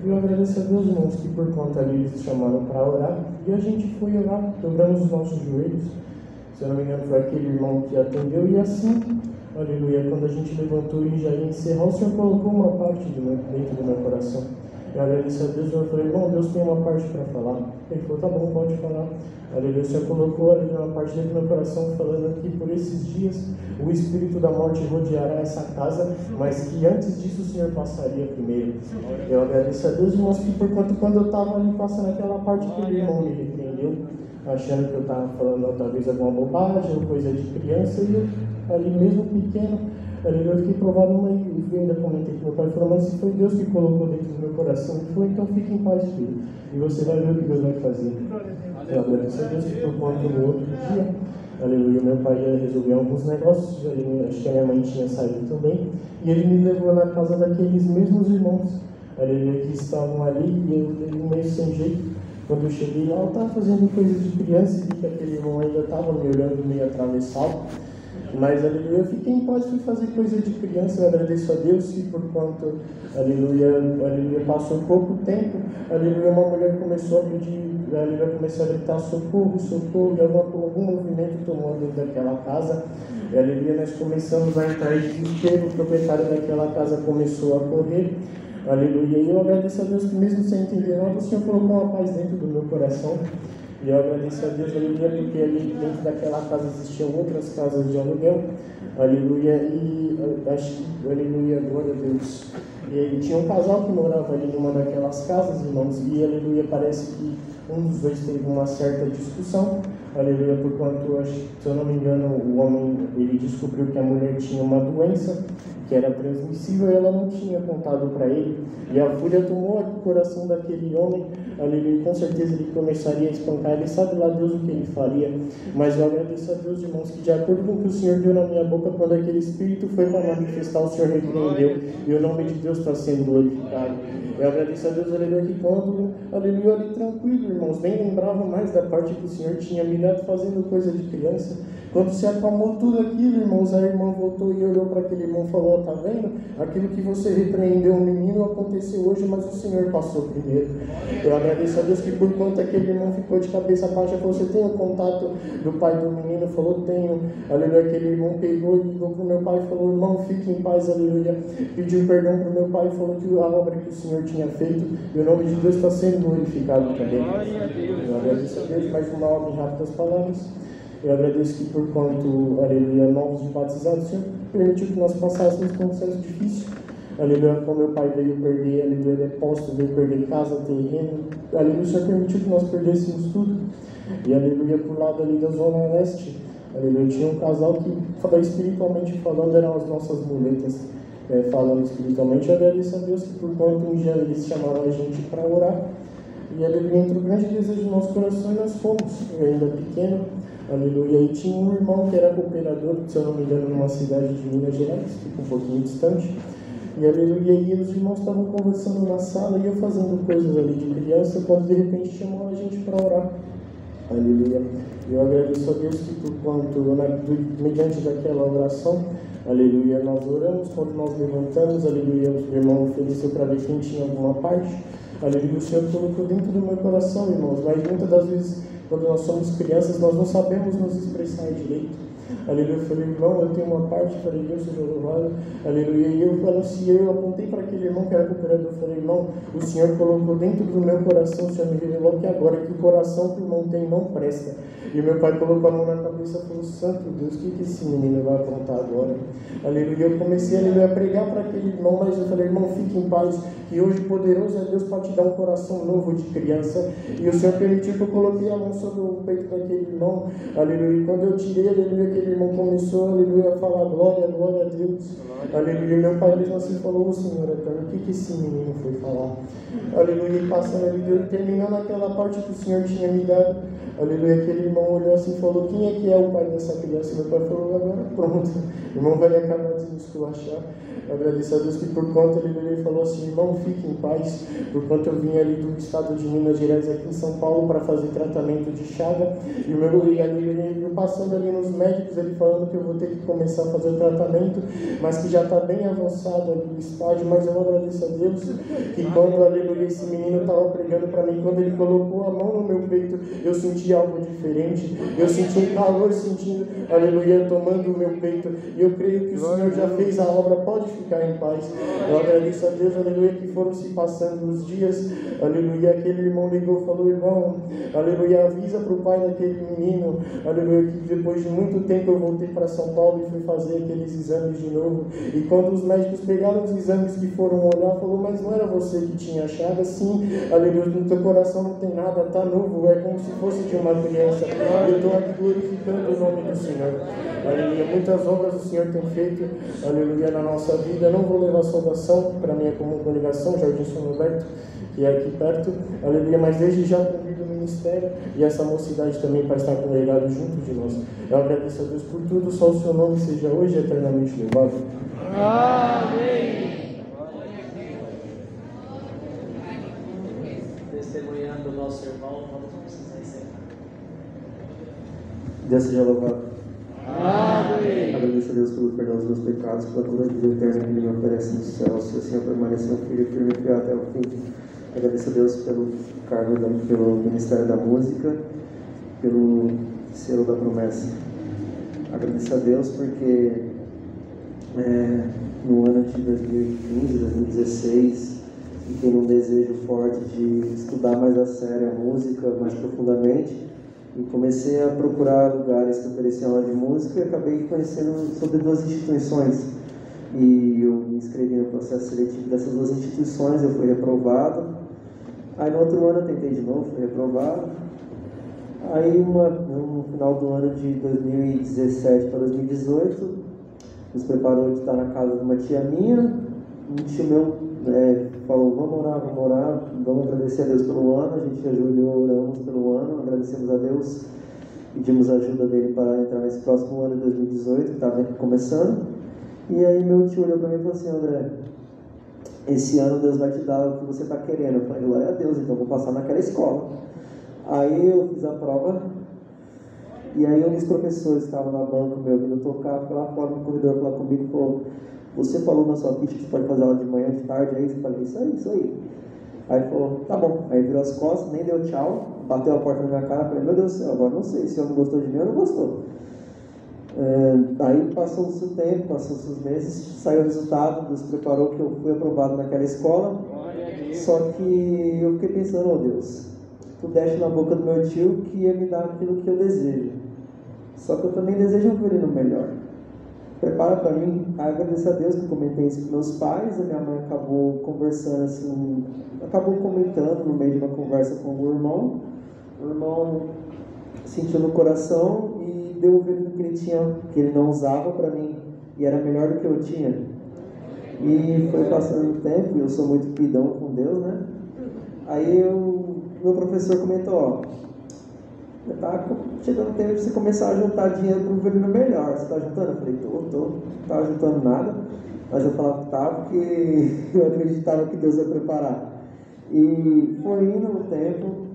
E eu agradeço a Deus, irmãos, que por conta ali eles chamaram para orar. E a gente foi orar, dobramos os nossos joelhos. Se eu não me engano, foi aquele irmão que atendeu. E assim, aleluia, quando a gente levantou e já ia encerrar, o Senhor colocou uma parte do meu, dentro do meu coração. Eu agradeço a Deus, eu falei, irmão, Deus tem uma parte para falar. Ele falou, tá bom, pode falar. Aleluia, o Senhor colocou ali uma parte dentro do meu coração, falando que por esses dias o espírito da morte rodeará essa casa, mas que antes disso o Senhor passaria primeiro. Eu agradeço a Deus, irmãos, que por quanto quando eu estava ali passando aquela parte que o irmão me repreendeu, achando que eu estava falando talvez alguma bobagem ou coisa de criança, e eu, ali mesmo pequeno, ali eu fiquei provado, uma, e eu ainda comentei com meu pai, falou, mas se foi Deus que colocou dentro do meu coração, ele falou, então fique em paz, filho, e você vai ver o que Deus vai fazer. Eu agradeço a Deus que por conta do outro dia, aleluia, meu pai ia resolver alguns negócios, aleluia, acho que a minha mãe tinha saído também, e ele me levou na casa daqueles mesmos irmãos, aleluia, que estavam ali, e eu, ele meio sem jeito. Quando eu cheguei lá, eu estava fazendo coisa de criança e vi que aquele irmão ainda estava me olhando meio atravessado. Mas, aleluia, eu fiquei em paz, fui fazer coisa de criança. Eu agradeço a Deus e por quanto, aleluia, aleluia, passou pouco tempo, aleluia, uma mulher começou a pedir, aleluia, começou a gritar socorro, socorro, e algum, algum movimento tomou dentro daquela casa. E, aleluia, nós começamos a entrar em desespero, o proprietário daquela casa começou a correr. Aleluia, e eu agradeço a Deus que mesmo sem entender nada, o Senhor colocou uma paz dentro do meu coração. E eu agradeço a Deus, aleluia, porque ali dentro daquela casa existiam outras casas de aluguel. Aleluia, e acho que, aleluia, glória a Deus. E tinha um casal que morava ali numa daquelas casas, irmãos, e aleluia, parece que um dos dois teve uma certa discussão. Aleluia, por quanto, se eu não me engano, o homem, ele descobriu que a mulher tinha uma doença que era transmissível e ela não tinha contado para ele. E a fúria tomou o coração daquele homem, aleluia, com certeza ele começaria a espancar, ele sabe lá Deus o que ele faria. Mas eu agradeço a Deus, irmãos, que de acordo com o que o Senhor deu na minha boca, quando aquele espírito foi para manifestar, o Senhor repreendeu, e o nome de Deus está sendo glorificado. Eu agradeço a Deus, aleluia, que quando, aleluia, ali tranquilo, irmãos, nem lembrava mais da parte que o Senhor tinha me dado fazendo coisa de criança. Quando se acalmou tudo aquilo, irmãos, a irmã voltou e olhou para aquele irmão e falou, tá vendo? Aquilo que você repreendeu o menino aconteceu hoje, mas o Senhor passou primeiro. Eu agradeço a Deus que por conta aquele irmão ficou de cabeça baixa, falou, você tem o contato do pai do menino? Falou, tenho. Aleluia, aquele irmão pegou e ligou para o meu pai e falou, irmão, fique em paz, aleluia. Pediu perdão para o meu pai e falou que a obra que o Senhor tinha feito, e o nome de Deus está sendo glorificado também. Eu agradeço a Deus, mais uma obra em rápidas palavras. Eu agradeço que por quanto, aleluia, novos de batizados, o Senhor permitiu que nós passássemos por um processo difícil. Aleluia, como meu pai veio perder, aleluia, depósito, veio perder casa, terreno. Aleluia, o Senhor permitiu que nós perdêssemos tudo. E aleluia, por lado ali da Zona Leste, aleluia, tinha um casal que, espiritualmente falando, eram as nossas muletas. É, falando espiritualmente, eu agradeço a Deus que por quanto um dia eles chamaram a gente para orar. E aleluia, entrou um grande desejo no nosso coração e nós fomos, eu ainda pequeno. Aleluia, e tinha um irmão que era cooperador, se eu não me engano, numa cidade de Minas Gerais, fica um pouquinho distante. E aleluia, e os irmãos estavam conversando na sala e eu fazendo coisas ali de criança, quando de repente chamou a gente para orar. Aleluia, eu agradeço a Deus que por quanto, né, mediante daquela oração, aleluia, nós oramos, quando nós levantamos, aleluia, o irmão ofereceu para ver quem tinha alguma parte. Aleluia, o Senhor colocou dentro do meu coração, irmãos, mas muitas das vezes, quando nós somos crianças, nós não sabemos nos expressar direito. Aleluia, eu falei, irmão, eu tenho uma parte, falei, Deus seja louvado. Aleluia, e eu anunciei, eu apontei para aquele irmão que era cooperador, eu falei, irmão, o Senhor colocou dentro do meu coração, o Senhor me revelou que agora que o coração que o irmão tem não presta. E meu pai colocou a mão na cabeça e falou, santo Deus, o que, que esse menino vai aprontar agora? Aleluia, eu comecei aleluia, a pregar para aquele irmão, mas eu falei, irmão, fique em paz, que hoje poderoso é Deus para te dar um coração novo de criança. E o Senhor permitiu que eu coloquei a mão sobre o peito daquele irmão, aleluia, e quando eu tirei, aleluia, aquele irmão começou, aleluia, a falar glória, glória a Deus, aleluia, meu pai mesmo assim falou, Senhor, o que, que esse menino foi falar? Aleluia, e passando ali, terminando aquela parte que o Senhor tinha me dado, aleluia, aquele irmão olhou assim e falou, quem é que é o pai dessa criança? E meu pai falou, agora pronto, o irmão vai acabar de me esculachar. Eu agradeço a Deus que por conta ele falou assim, irmão, fique em paz, por quanto eu vim ali do estado de Minas Gerais aqui em São Paulo para fazer tratamento de chaga, e o meu e ali, eu passando ali nos médicos, médicos, ele falando que eu vou ter que começar a fazer o tratamento, mas que já está bem avançado ali o estágio, mas eu agradeço a Deus que quando, aleluia, esse menino estava pregando para mim, quando ele colocou a mão no meu peito, eu senti algo diferente, eu senti um calor sentindo, aleluia, tomando o meu peito, e eu creio que o Senhor já fez a obra, pode ficar em paz. Eu agradeço a Deus, aleluia, que foram se passando os dias, aleluia, aquele irmão ligou e falou, irmão, aleluia, avisa para o pai daquele menino, aleluia, que depois de muito tempo eu voltei para São Paulo e fui fazer aqueles exames de novo, e quando os médicos pegaram os exames que foram olhar, falou, mas não era você que tinha achado? Assim, aleluia, no teu coração não tem nada, está novo, é como se fosse de uma criança. Eu estou aqui glorificando o nome do Senhor, aleluia, muitas obras o Senhor tem feito, aleluia, na nossa vida. Eu não vou levar saudação para a minha comum congregação, Jardim São Roberto, que é aqui perto, aleluia, mas desde já convido o ministério e essa mocidade também para estar congregado junto de nós. Eu agradeço a Deus por tudo, só o seu nome seja hoje e eternamente louvado. Amém. Testemunhando o nosso irmão, vamos precisar encerrar. Deus seja louvado. Amém. Agradeço a Deus pelo perdão dos meus pecados, pela cura de vida eterna que Ele me oferece no céu, se o Senhor permanecer firme, firme e fiel até o fim. Agradeço a Deus pelo cargo, da, pelo Ministério da Música, pelo selo da promessa. Agradeço a Deus porque é, no ano de dois mil e quinze, dois mil e dezesseis, fiquei num desejo forte de estudar mais a sério a música, mais profundamente, e comecei a procurar lugares que ofereciam aula de música e acabei conhecendo sobre duas instituições. E eu me inscrevi no processo seletivo dessas duas instituições, eu fui reprovado. Aí no outro ano eu tentei de novo, fui reprovado. Aí uma, no final do ano de dois mil e dezessete para dois mil e dezoito, nos preparou de estar na casa de uma tia minha. Um tio meu é, falou, vamos orar, vamos orar, vamos agradecer a Deus pelo ano. A gente ajoelhou, oramos pelo ano, agradecemos a Deus, pedimos a ajuda dele para entrar nesse próximo ano de dois mil e dezoito, que estava começando. E aí meu tio olhou para mim e falou assim, André, esse ano Deus vai te dar o que você está querendo. Eu falei, glória a Deus, então eu vou passar naquela escola. Aí eu fiz a prova, e aí um dos professores estava na banca, me ouvindo tocar, foi lá fora no corredor falar comigo e falou, você falou na sua ficha que você pode fazer aula de manhã, de tarde, aí eu falei, isso aí, isso aí. Aí ele falou, tá bom. Aí virou as costas, nem deu tchau, bateu a porta na minha cara, falei, meu Deus do céu, agora não sei se o homem gostou de mim ou não gostou. É, aí passou-se o tempo, passou-se os meses, saiu o resultado, Deus preparou que eu fui aprovado naquela escola, só que eu fiquei pensando, oh Deus, tu deste na boca do meu tio que ia me dar aquilo que eu desejo, só que eu também desejo um menino melhor, prepara para mim. Aí agradeço a Deus que eu comentei isso com meus pais, a minha mãe acabou conversando assim, acabou comentando no meio de uma conversa com o irmão, o irmão sentiu no coração e deu o vinho que ele tinha, que ele não usava para mim, e era melhor do que eu tinha. E foi passando o tempo, e eu sou muito pidão com Deus, né? Aí eu, meu professor comentou, ó, tá chegando o tempo de você começar a juntar dinheiro para um vinho melhor. Você tá juntando? Eu falei, tô, tô, não tava juntando nada, mas eu falava que tá, porque eu acreditava que Deus ia preparar. E foi indo no tempo,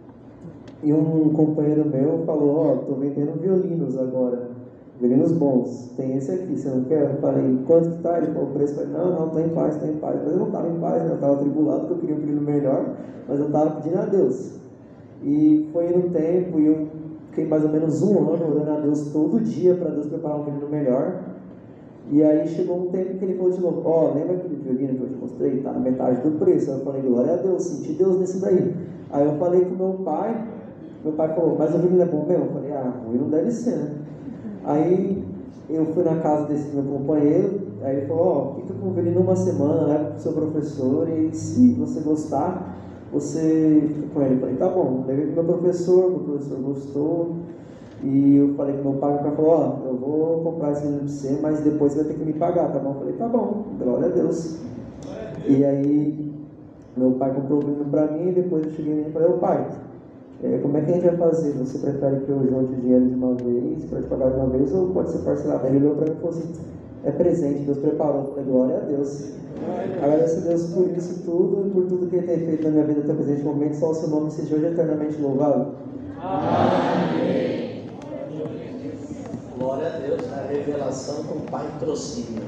e um companheiro meu falou, ó, oh, tô vendendo violinos agora, violinos bons, tem esse aqui, você não quer? Eu falei, quanto que tá? Ele falou o preço, eu falei, não, não, tô em paz, tô em paz. Mas eu não tava em paz, né? Eu tava tribulado, porque eu queria um violino melhor, mas eu tava pedindo a Deus. E foi indo tempo, e eu fiquei mais ou menos um ano orando a Deus todo dia, para Deus preparar um violino melhor. E aí chegou um tempo que ele falou de novo, ó, oh, lembra aquele violino que eu te mostrei? Tá na metade do preço. Aí eu falei, glória a Deus, senti Deus nesse daí. Aí eu falei com meu pai, meu pai falou, mas o violino é bom mesmo? Eu falei, ah, ruim não deve ser, né? Aí eu fui na casa desse meu companheiro, aí ele falou, ó, oh, fica com o violino uma semana, leva pro seu professor, e se você gostar, você fica com ele. Eu falei, tá bom. Levei pro meu professor, meu professor gostou, e eu falei pro meu pai, meu pai falou, ó, oh, eu vou comprar esse violino pra você, mas depois você vai ter que me pagar, tá bom? Eu falei, tá bom, glória a Deus. E aí meu pai comprou o violino pra mim, e depois eu cheguei nele e falei, ô pai, É, como é que a gente vai fazer? Você prefere que eu junte o dinheiro de uma vez, para te pagar de uma vez, ou pode ser parcelado? Ele olhou para mim e falou assim, é presente, Deus preparou. Eu falei, glória a Deus. Agradeço a Deus por isso tudo e por tudo que Ele tem feito na minha vida até o presente momento. Só o seu nome seja hoje eternamente louvado. Amém. Glória a Deus, né? Revelação com pai trocínio.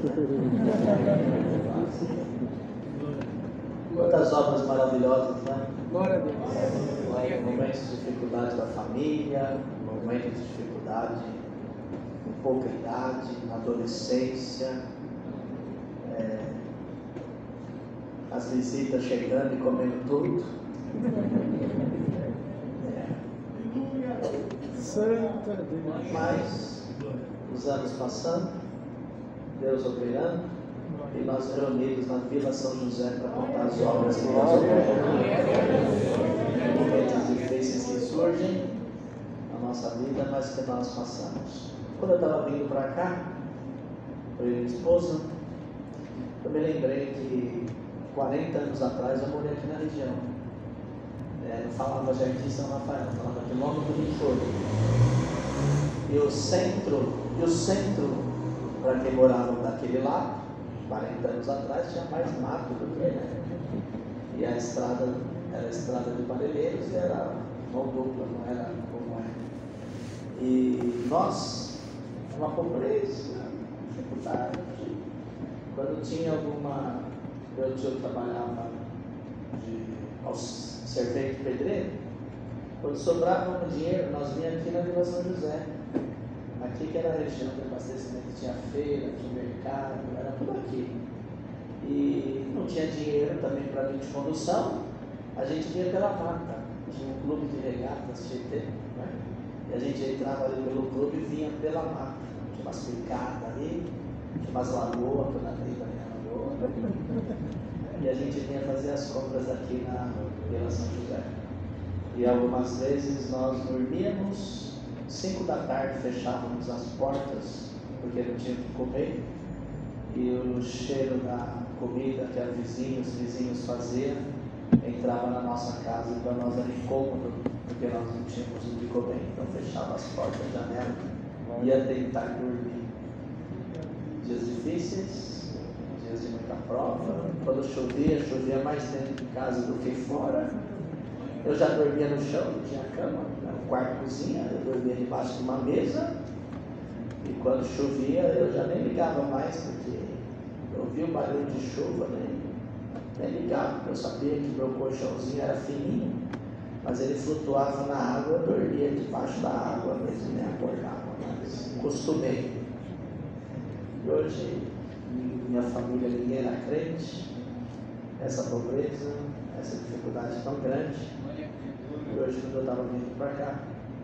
Quantas obras maravilhosas, né? Glória a Deus. Momentos de dificuldade da família, momentos de dificuldade com pouca idade, na adolescência, é, as visitas chegando e comendo tudo. Santa Deus. Mas os anos passando, Deus operando, e nós reunidos na Vila São José para contar as obras que Deus operou. Momentos difíceis que surgem na nossa vida, mas que nós passamos. Quando eu estava vindo para cá, eu e minha esposa, eu me lembrei que quarenta anos atrás eu morei aqui na região. É, não falava Jardim São Rafael, falava quilômetro de Forno. E o centro, e o centro, para quem morava daquele lado, quarenta anos atrás, tinha mais mato do que né? E a estrada era a estrada de Parelheiros e era mão dupla, não era como é. E nós, uma pobreza, dificuldade. Quando tinha alguma. Meu tio trabalhava de, aos servente pedreiro, quando sobrava um dinheiro, nós vinha aqui na Vila São José. Aqui que era a região de abastecimento, tinha feira, tinha mercado, era tudo aqui. E não tinha dinheiro também para vir de condução, a gente vinha pela mata. Tinha um clube de regatas, Tietê, né? E a gente entrava ali pelo clube e vinha pela mata. Tinha umas picadas ali, tinha umas lagoas, que eu nadei também na lagoa. E a gente vinha fazer as compras aqui na Vila São José. E algumas vezes nós dormíamos, cinco da tarde fechávamos as portas, porque não tinha o que comer. E o cheiro da comida que os vizinhos, os vizinhos faziam, entrava na nossa casa e para nós era incômodo, porque nós não tínhamos o que comer. Então fechava as portas, a janela, ia tentar dormir. Dias difíceis, dias de muita prova. Quando chovia, chovia mais dentro de casa do que fora. Eu já dormia no chão, não tinha cama, no quarto cozinha, eu dormia debaixo de uma mesa. E quando chovia, eu já nem ligava mais, porque eu ouvia o barulho de chuva, nem, nem ligava, porque eu sabia que meu colchãozinho era fininho, mas ele flutuava na água, eu dormia debaixo da água mesmo, nem acordava, mas acostumei. E hoje, minha família, ninguém era crente, essa pobreza, essa dificuldade tão grande. E hoje, quando eu estava vindo para cá,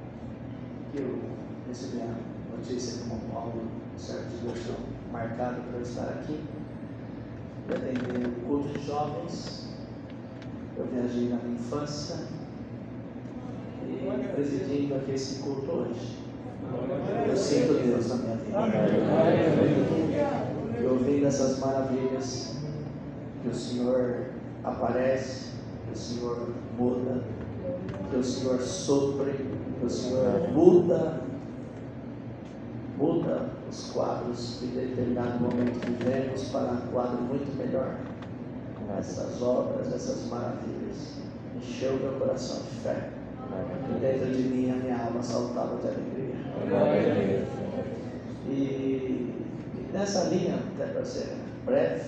eu recebi a notícia que o Paulo, certo de Deus, tinha marcado para eu estar aqui, eu atendi o culto de jovens, eu viajei na minha infância, e presidindo aqui esse culto hoje. Eu sinto Deus na minha vida. Eu ouvindo essas maravilhas, que o Senhor aparece, que o Senhor muda, que o Senhor sopre, que o Senhor muda, muda os quadros que em determinado momento vivemos para um quadro muito melhor. Essas obras, essas maravilhas, encheu meu coração de fé. E dentro de mim a minha alma saltava de alegria. E, e nessa linha, até para ser breve,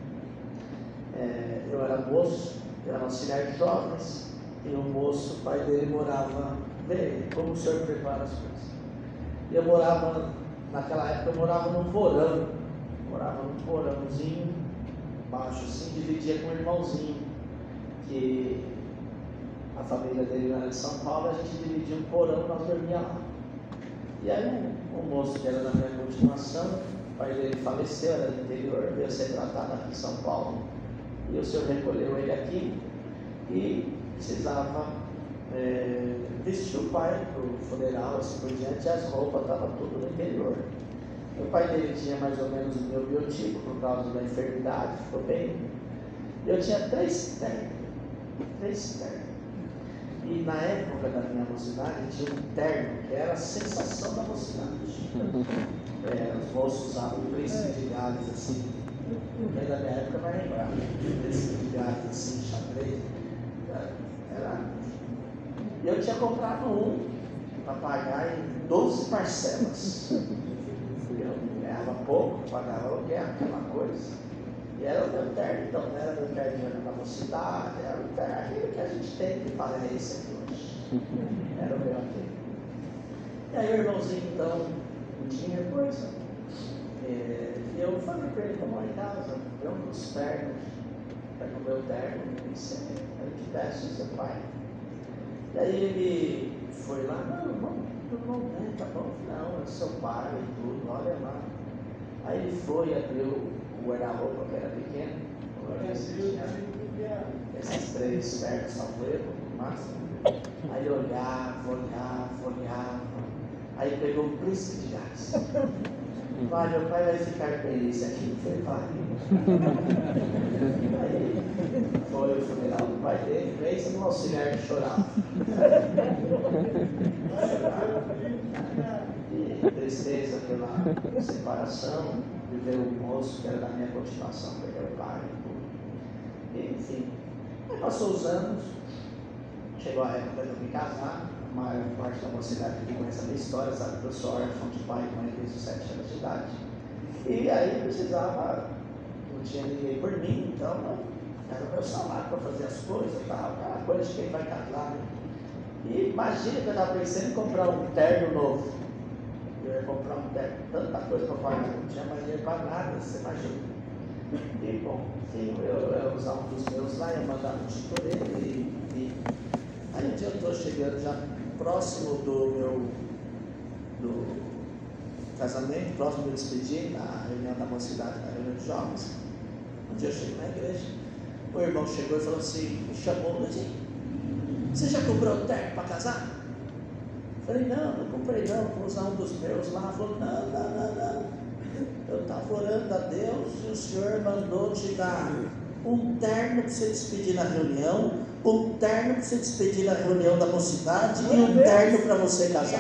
é, eu era moço, eu era auxiliar de jovens, e o moço, o pai dele morava, vê como o senhor prepara as coisas. E eu morava, naquela época eu morava num porão, morava num porãozinho, baixo assim, dividia com um irmãozinho, que a família dele era de São Paulo, a gente dividia um porão, nós dormíamos lá. E aí um, um moço que era da minha continuação, o pai dele faleceu, era do interior, veio ser tratado aqui em São Paulo. E o senhor recolheu ele aqui e precisava é, vestir o pai para o funeral, assim por diante, e as roupas estavam tudo no interior. O pai dele tinha mais ou menos o meu biotipo por causa da enfermidade, ficou bem. Eu tinha três ternos, três ternos. E na época da minha mocidade tinha um terno que era a sensação da mocidade. É, os moços usavam um príncipe de Gales assim. Quem da minha época vai lembrar. Príncipe de Gales assim, xadrez. Era. E eu tinha comprado um para pagar em doze parcelas. ganhava pouco, pagava aluguel, aquela coisa. E era o meu terno, então, não era o meu terno da mocidade, era o terno, aquilo que a gente tem que falar, é esse aqui hoje. Era o meu aqui. E aí o irmãozinho, então, não tinha coisa. E eu falei para ele, vamos lá em casa, deu um dos ternos, pega o meu terno, e disse, eu te peço, seu pai. E aí ele foi lá, não, irmão, tudo bom, né? Tá bom, não, é seu pai e tudo, olha lá. Aí ele foi, abriu o guarda-roupa que era pequeno, tinha esses três ternos, salvo erro, no máximo. Aí ele olhava, olhava, olhava. Aí pegou um príncipe de gás. Vai, meu pai vai ficar com esse aqui. Eu falei, vai. Aí foi o funeral do pai dele, fez um auxiliar que chorava. E tristeza pela separação, de ver o moço que era da minha continuação, que era o pai. E, enfim, aí passou os anos, chegou a época de eu me casar. A maior parte da mocidade que conhece a minha história sabe que eu sou órfão de pai e mãe desde os sete anos de idade. E aí eu precisava, não tinha ninguém por mim, então era o meu salário para fazer as coisas e tal, aquela coisa de quem vai casar. Né? E imagina que eu estava pensando em comprar um terno novo. Eu ia comprar um terno, tanta coisa para pagar, não tinha mais dinheiro para nada, você imagina. E bom, enfim, eu, eu ia usar um dos meus lá, ia mandar um tintureiro e, e aí um dia eu estou chegando já próximo do meu do casamento, próximo do despedir, na reunião da mocidade, na reunião de jovens. Um dia eu chego na igreja, o irmão chegou e falou assim, me chamou, Luizinho, você já comprou o terno para casar? Eu falei, não, não comprei não, vou usar um dos meus lá. Ele falou, não, não, não, não, eu estava orando a Deus e o Senhor mandou te dar um terno para você despedir na reunião, um terno para você despedir na reunião da mocidade e um terno para você casar.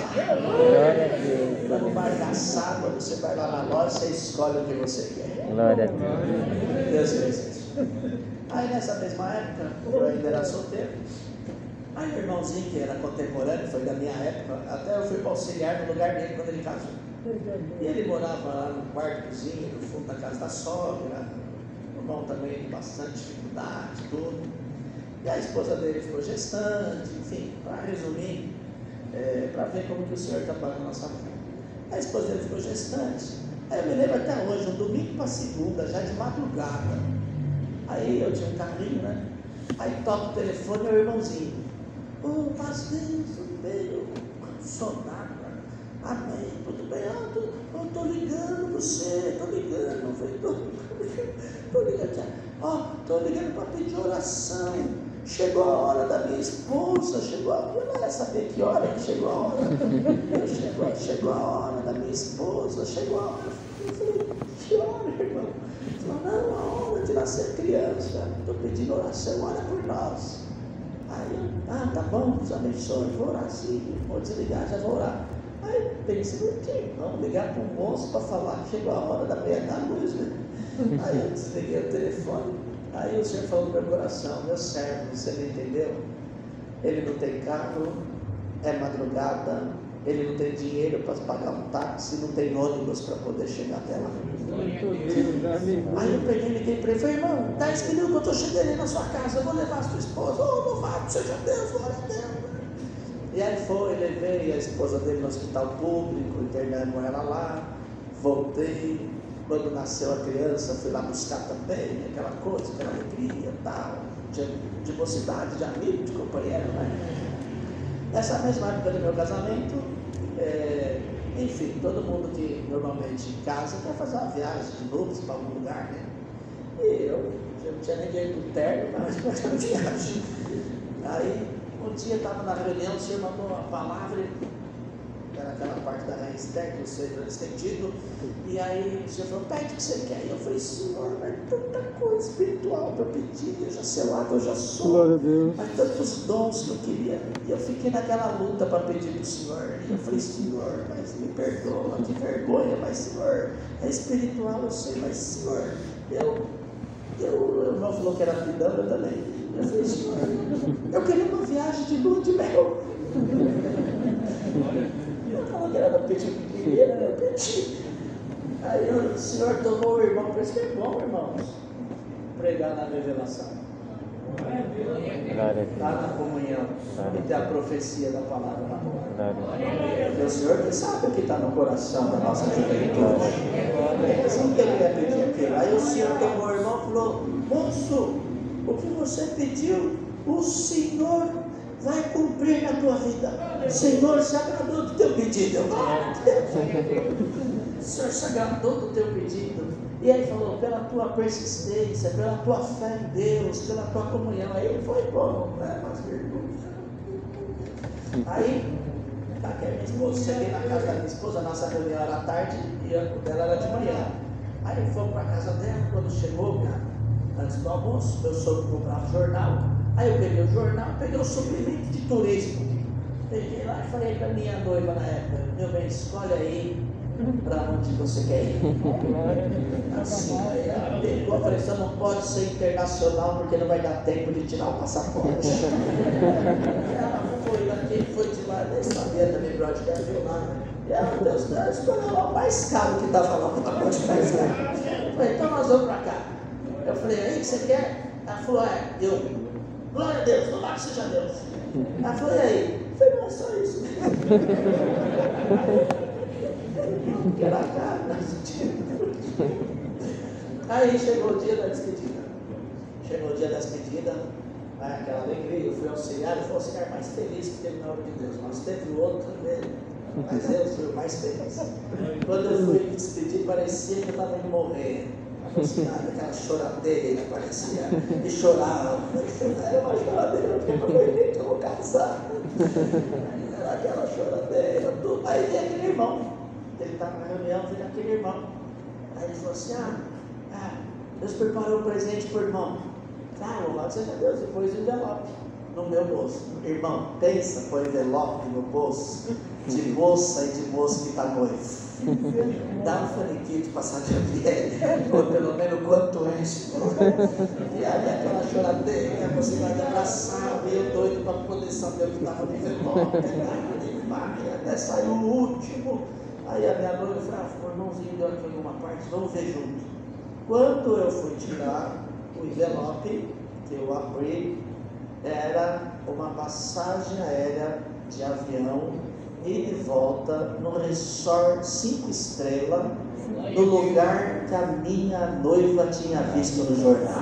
Para não marcar sábado, você vai lá na loja, você escolhe o que você quer. Glória a Deus. Deus fez isso. Aí nessa mesma época, eu ainda era solteiro. Aí o irmãozinho que era contemporâneo, foi da minha época, até eu fui para auxiliar no lugar dele quando ele casou. E ele morava lá no quarto cozinha, no fundo da casa da sogra, um irmão também com bastante dificuldade, tudo. E a esposa dele ficou gestante, enfim, para resumir, é, para ver como que o Senhor trabalha na nossa vida. A esposa dele ficou gestante. Aí eu me lembro até hoje, um domingo para segunda, já de madrugada. Aí eu tinha um carrinho, né? Aí toca o telefone e o irmãozinho. Ô, oh, pastor, tudo bem? Eu sonado, amém, tudo bem? Ah, tô, eu tô ligando você, tô ligando, eu falei, tô, tô ligando, ó, oh, tô ligando para pedir oração. Chegou a hora da minha esposa, chegou a hora, eu não ia saber que hora que chegou a hora. Eu chegou, chegou a hora da minha esposa, chegou a hora. Eu falei, que hora, irmão? Ele falou, não, a hora de nascer criança, estou pedindo oração, ora por nós. Aí eu, ah, tá bom, Deus abençoe, vou orar sim, vou desligar, já vou orar. Aí pensei, vamos ligar para um moço para falar que chegou a hora da meia da luz, né? Aí eu desliguei o telefone. Aí o Senhor falou no meu coração, meu servo, você não entendeu? Ele não tem carro, é madrugada, ele não tem dinheiro para pagar um táxi, não tem ônibus para poder chegar até lá. Aí eu peguei e liguei para ele e falei, irmão, dez minutos que eu estou chegando aí na sua casa, eu vou levar a sua esposa, oh, louvado seja Deus, glória a Deus. E aí foi, levei a esposa dele no hospital público, internamos ela lá, voltei. Quando nasceu a criança, fui lá buscar também, aquela coisa, aquela alegria e tal, de, de mocidade, de amigo, de companheiro, né? Nessa mesma época do meu casamento, é, enfim, todo mundo que normalmente casa quer fazer uma viagem de núpcias para algum lugar, né? E eu, eu não tinha nem dinheiro do terno, mas para aquela viagem. Aí, um dia estava na reunião, o senhor mandou uma palavra, era aquela parte da raiz técnica, o senhor estendido, e aí o senhor falou, pede o que você quer. E eu falei, Senhor, mas tanta coisa espiritual para pedir, eu já sei lá que eu já sou, glória a Deus. Mas tantos dons que eu queria, e eu fiquei naquela luta para pedir para o Senhor, e eu falei, Senhor, mas me perdoa, que vergonha, mas Senhor, é espiritual, eu sei, mas Senhor, eu, eu, o irmão falou que era pidão, eu também, eu falei, Senhor, eu queria uma viagem de lua de mel. Eu falou que era da pedir o que queria, eu pedi. Aí o Senhor tomou o irmão, por isso que é bom, irmãos, pregar na revelação. Está na comunhão e ter a profecia da palavra na boca. O Senhor que sabe o que está no coração da nossa juventude. Assim que ele ia pedir aquilo. Aí o Senhor tomou o irmão e falou: moço, o que você pediu, o Senhor vai cumprir na tua vida. O Senhor se agradou do teu pedido. O Senhor se agradou do teu pedido. E ele falou: pela tua persistência, pela tua fé em Deus, pela tua comunhão. Aí foi bom, né? Mas virtude. Aí, tá aqui a minha esposa, cheguei na casa da minha esposa, a nossa reunião era à tarde e a dela era de manhã. Aí fomos para a casa dela, quando chegou, minha, antes do almoço, meu sogro comprava jornal. Aí eu peguei o jornal, peguei o suplemento de turismo. Peguei lá e falei para minha noiva na época: meu bem, escolhe aí para onde você quer ir. Assim, aí ela pegou, falei: só não pode ser internacional porque não vai dar tempo de tirar o passaporte. Ela foi daqui, foi de lá, nem sabia também para onde quer vir lá. E ela, Deus, Deus, escolheu lá o mais caro que estava lá, o pacote mais caro. Eu falei: então nós vamos para cá. Eu falei: aí que você quer? Ela falou: é, eu. Glória a Deus, louvado seja Deus. Ela falou: e aí? Eu falei: não, é só isso. Que era caro, aí chegou o dia da despedida. Chegou o dia da despedida, né, aquela alegria. Eu fui auxiliar, eu fui o auxiliar mais feliz que teve na obra de Deus. Mas teve outro mesmo, mas eu fui o mais feliz. Quando eu fui me despedir, parecia que eu estava indo morrer. Aquela choradeira, parecia, e chorava. Era uma choradeira, porque eu falei: eu vou casar. Era aquela choradeira, tudo. Aí veio aquele irmão. Ele estava na reunião, veio aquele irmão. Aí ele falou assim: ah, ah Deus preparou um presente para o irmão. Ah, louvado seja Deus. Depois o envelope no meu bolso. Irmão, pensa, põe envelope no bolso de moça e de moço que está noivo. Dá um faniquito para saber o que é, ou pelo menos quanto enche. E aí aquela choradeira, a possibilidade de abraçar, e eu doido para poder saber o que estava no envelope. Até saiu o último. Aí a minha noiva falou: ah, o irmãozinho deu aqui alguma parte, vamos ver junto. Quando eu fui tirar o envelope, que eu abri, era uma passagem aérea de avião e de volta no resort cinco estrelas, no lugar que a minha noiva tinha visto no jornal.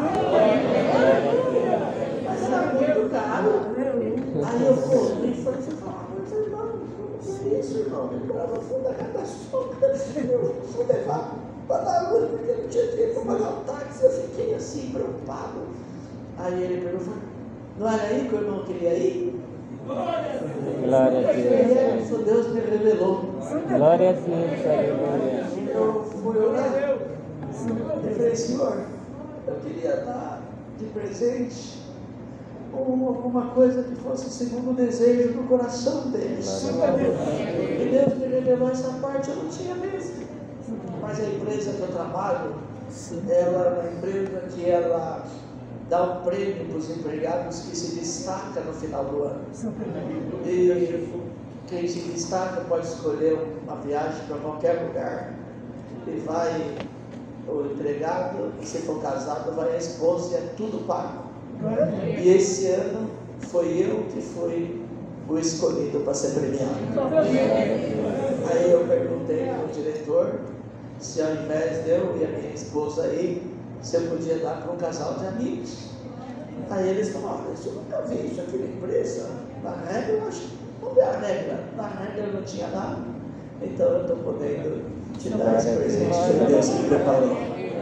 Mas era muito caro. Aí eu fui e falei: irmão, que é isso, irmão? Eu morava no fundo da casa da sombra. Eu fui levar para dar luz porque eu não tinha dinheiro para pagar o táxi. Eu fiquei assim, preocupado. Aí ele perguntou: não era aí que o irmão queria ir? Glória a Deus. Isso Deus me revelou. Glória a Deus, aleluia. Eu fui orar. Eu falei: Senhor, eu queria dar de presente alguma coisa que fosse segundo o desejo do coração deles. E Deus me revelou essa parte, eu não tinha mesmo. Mas a empresa que eu trabalho, ela é uma empresa que ela dá um prêmio para os empregados que se destaca no final do ano. E quem se destaca pode escolher uma viagem para qualquer lugar. E vai o empregado, se for casado, vai a esposa e é tudo pago. E esse ano foi eu que fui o escolhido para ser premiado. Aí eu perguntei ao diretor se ao invés de eu e a minha esposa aí, se eu podia dar para um casal de amigos. Aí eles falaram: isso eu nunca vi isso aqui na empresa. Na regra, eu acho, vamos ver a regra. Na regra não tinha nada. Então eu estou podendo te dar esse presente que Deus me preparou.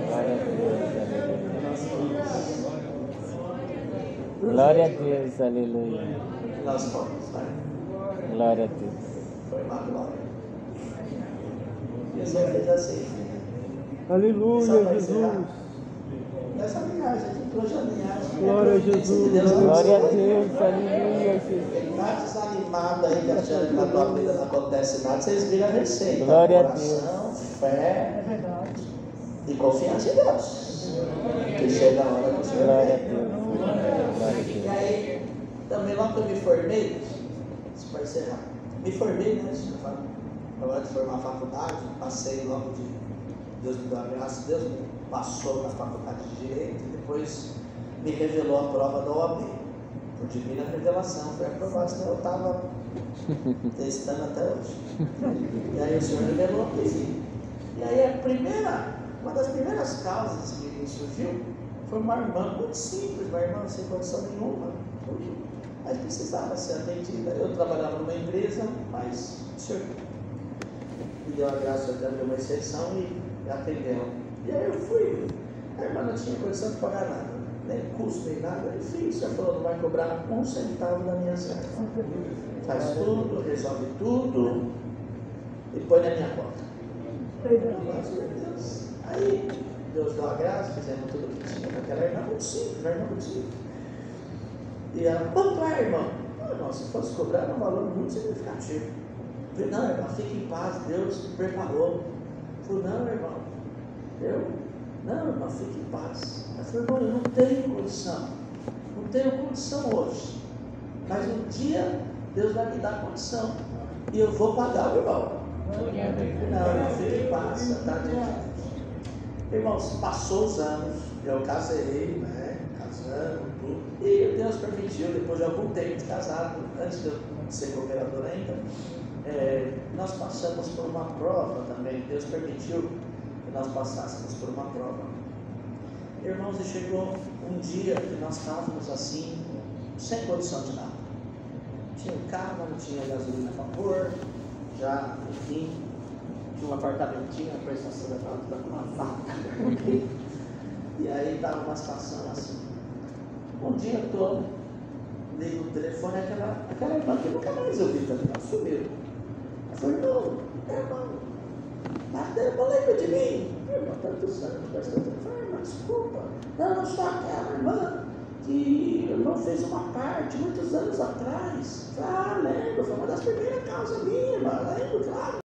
Glória a Deus, aleluia. Nós fomos, né? Glória a Deus. Foi uma glória. E o Senhor fez assim. Aleluia, Jesus. Essa linhagem aqui, hoje a linhagem. Glória a Jesus. Glória a Deus, aleluia, Jesus. Ele está desanimado aí, achando que na tua vida não acontece nada. Vocês viram a receita. Glória a Coração, fé e confiança em Deus. Que chega a hora do Senhor. Glória a Deus. E aí, também lá que eu me formei, isso vai ser rápido. Me formei, né? Agora de formar a faculdade, passei logo de Deus me deu a graça, Deus me passou na faculdade de Direito e depois me revelou a prova da O A B. Por divina revelação, foi aprovado, senão eu estava testando até hoje. E aí o Senhor revelou que sim. E aí a primeira, uma das primeiras causas que me surgiu foi uma irmã muito simples, uma irmã sem condição nenhuma, mas precisava ser atendida. Eu trabalhava numa empresa, mas o Senhor me deu a graça de abrir uma exceção e atendeu. E aí eu fui, a irmã não tinha condição de pagar nada, nem custo, nem nada, enfim, o Senhor falou, não vai cobrar um centavo da minha serva. Faz tudo, resolve tudo e põe na minha conta. Deus. Aí Deus deu a graça, fizemos tudo o que tinha naquela irmã, muito simples, uma irmã muito simples. E ela, quanto é, irmão? Ah, irmão, se fosse cobrar, era um valor muito significativo. Eu falei, não, irmão, fique em paz, Deus me preparou. Eu falei, não, irmão, eu, não, irmão, fique em paz. Eu falei, irmão, eu não tenho condição, não tenho condição hoje, mas um dia Deus vai me dar condição e eu vou pagar o irmão. Não, irmão, fique em paz, tá diante. Irmãos, passou os anos, eu casei, né, casando, tudo, e Deus permitiu, depois de algum tempo de casado, antes de eu ser cooperador ainda, é, nós passamos por uma prova também, Deus permitiu que nós passássemos por uma prova. Irmãos, e chegou um dia que nós estávamos assim, sem condição de nada. Tinha um carro, não tinha gasolina para pôr, já, enfim, tinha um apartamentinho, a prestação da casa estava com uma vaca. E aí estava uma situação assim. Um dia eu estou, ligo o telefone, aquela, aquela irmã que eu nunca mais ouvi também, ela sumiu. Ela falou, irmão, irmão, mas irmão, lembra de mim? Irmão, tantos anos, bastante tempo. Eu falei, irmão, desculpa, não, não sou aquela irmã que o irmão fez uma parte muitos anos atrás. Eu falei, ah, lembro, foi uma das primeiras causas minhas, irmã, lembro, claro.